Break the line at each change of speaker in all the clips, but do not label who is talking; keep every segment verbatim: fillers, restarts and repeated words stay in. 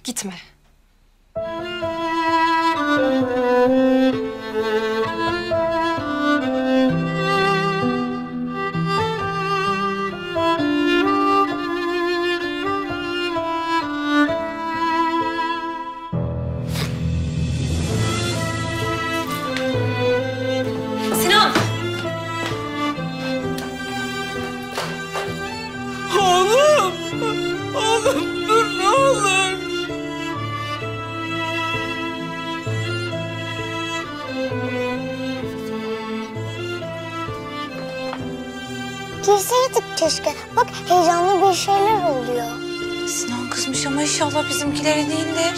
Gitme. Sinan!
Oğlum! Oğlum dur ne olur!
Girseydik keşke. Bak heyecanlı bir şeyler oluyor.
Sinan kızmış ama inşallah bizimkilere değildir.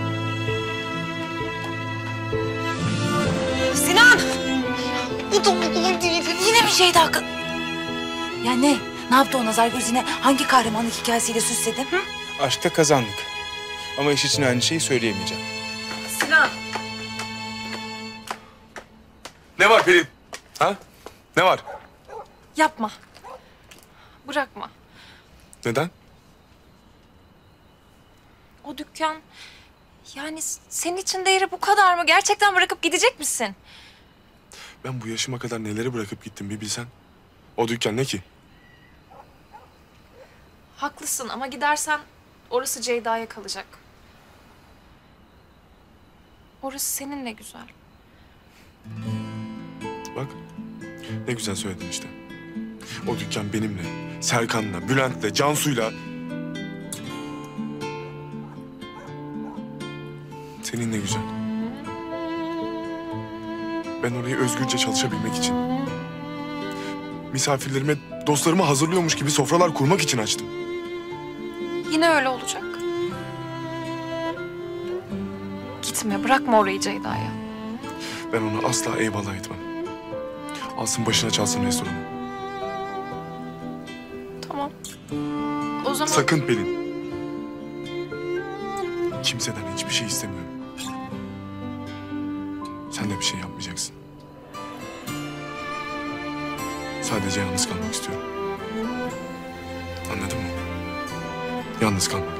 Sinan!
Bu da olabilir.
Yine bir şey daha... Ya ne? Ne yaptı o nazar gözüne? Hangi kahramanlık hikayesiyle süsledin? Hı?
Aşkta kazandık. Ama iş için aynı şeyi söyleyemeyeceğim.
Sinan!
Ne var Pelin? Ha? Ne var?
Yapma. Bırakma.
Neden?
O dükkan... Yani senin için değeri bu kadar mı? Gerçekten bırakıp gidecek misin?
Ben bu yaşıma kadar neleri bırakıp gittim bir bilsen. O dükkan ne ki?
Haklısın ama gidersen orası Ceyda'ya kalacak. Orası seninle güzel.
Bak ne güzel söyledin işte. O dükkan benimle, Serkan'la, Bülent'le, Cansu'yla... Seninle güzel. Ben orayı özgürce çalışabilmek için... misafirlerime, dostlarıma hazırlıyormuş gibi sofralar kurmak için açtım.
Yine öyle olacak. Gitme, bırakma orayı Ceyda'ya.
Ben onu asla eyvallah etmem. Alsın başına çalsın restoranı.
Tamam. O zaman...
Sakın Pelin. Kimseden hiçbir şey istemiyorum. Sen de bir şey yapmayacaksın. Sadece yalnız kalmak istiyorum. Anladın mı? Yalnız kalmak.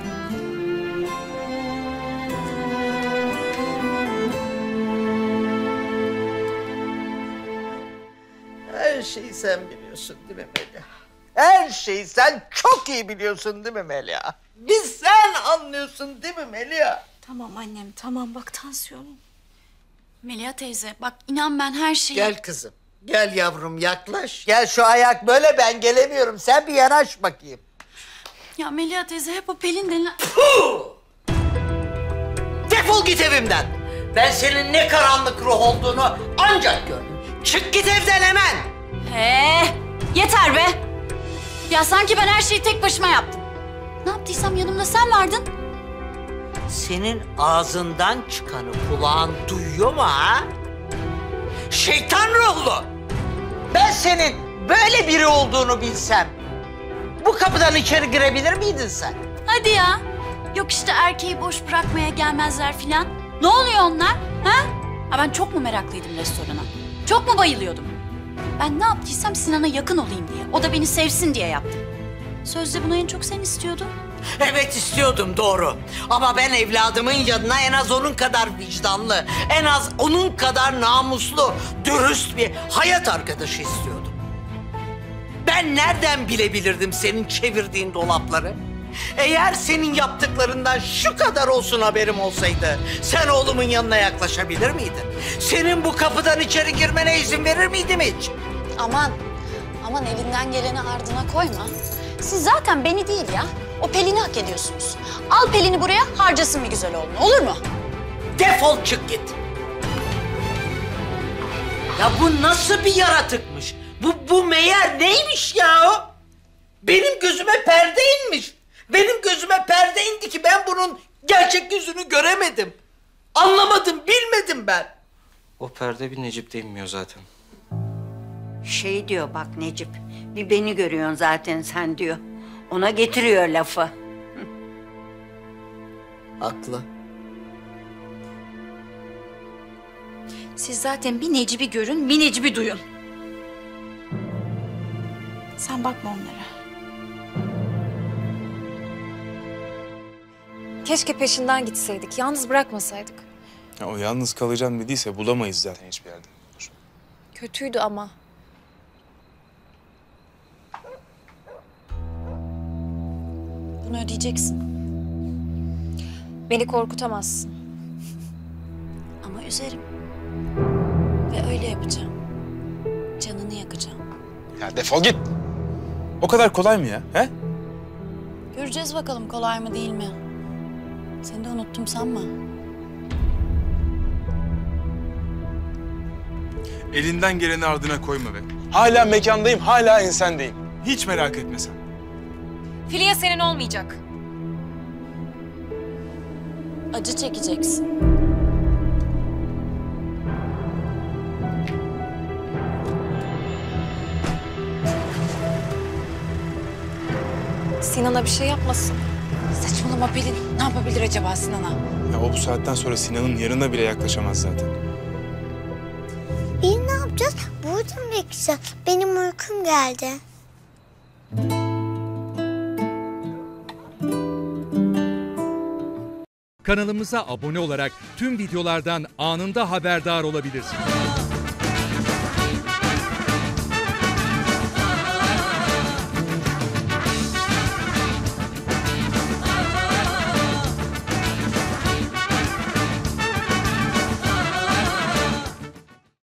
Her şeyi sen biliyorsun değil mi Melia? Her şeyi sen çok iyi biliyorsun değil mi Melia? Biz sen anlıyorsun değil mi Melia?
Tamam annem, tamam. Bak tansiyonum. Melia teyze, bak inan ben her şeyi...
Gel kızım. Gel yavrum yaklaş. Gel şu ayak böyle ben gelemiyorum. Sen bir yanaş bakayım.
Ya Melia teyze hep o Pelin denilen...
Puh! Defol git evimden. Ben senin ne karanlık ruh olduğunu ancak gördüm. Çık git evden hemen.
He, yeter be. Ya sanki ben her şeyi tek başıma yaptım. Ne yaptıysam yanımda sen vardın.
Senin ağzından çıkanı kulağın duyuyor mu ha? Şeytan ruhlu! Ben senin böyle biri olduğunu bilsem... bu kapıdan içeri girebilir miydin sen?
Hadi ya. Yok işte erkeği boş bırakmaya gelmezler filan. Ne oluyor onlar? Ha? Ha ben çok mu meraklıydım restorana? Çok mu bayılıyordum? Ben ne yaptıysam Sinan'a yakın olayım diye. O da beni sevsin diye yaptım. Sözde bunu en çok sen istiyordun.
Evet istiyordum doğru. Ama ben evladımın yanına en az onun kadar vicdanlı, en az onun kadar namuslu, dürüst bir hayat arkadaşı istiyordum. Ben nereden bilebilirdim senin çevirdiğin dolapları? Eğer senin yaptıklarından şu kadar olsun haberim olsaydı... sen oğlumun yanına yaklaşabilir miydin? Senin bu kapıdan içeri girmene izin verir miydim hiç?
Aman, aman elinden geleni ardına koyma. Siz zaten beni değil ya, o Pelin'i hak ediyorsunuz. Al Pelin'i buraya, harcasın bir güzel oğlunu, olur mu?
Defol çık git. Ya bu nasıl bir yaratıkmış? Bu, bu meğer neymiş ya o? Benim gözüme perde inmiş. Benim gözüme perde indi ki ben bunun gerçek yüzünü göremedim. Anlamadım, bilmedim ben.
O perde bir Necip'te inmiyor zaten.
Şey diyor bak Necip, bir beni görüyorsun zaten sen diyor. Ona getiriyor lafı.
Haklı.
Siz zaten bir Necip'i görün, bir Necip'i duyun. Sen bakma onlara.
Keşke peşinden gitseydik. Yalnız bırakmasaydık.
Ya o yalnız kalacağım dediyse bulamayız zaten hiçbir yerde.
Kötüydü ama.
Bunu ödeyeceksin.
Beni korkutamazsın.
Ama üzerim. Ve öyle yapacağım. Canını yakacağım.
Ya defol git. O kadar kolay mı ya? He?
Göreceğiz bakalım kolay mı değil mi? Seni de unuttum sanma.
Elinden geleni ardına koyma be. Hala mekandayım, hala ensendeyim. Hiç merak etme sen.
Filya senin olmayacak.
Acı çekeceksin.
Sinan'a bir şey yapmasın.
Saçmalama Pelin. Ne yapabilir acaba Sinan'a?
Ya o bu saatten sonra Sinan'ın yanına bile yaklaşamaz zaten.
İyi ne yapacağız? Burada mı bekleyeceğiz? Benim uykum geldi.
Kanalımıza abone olarak tüm videolardan anında haberdar olabilirsiniz.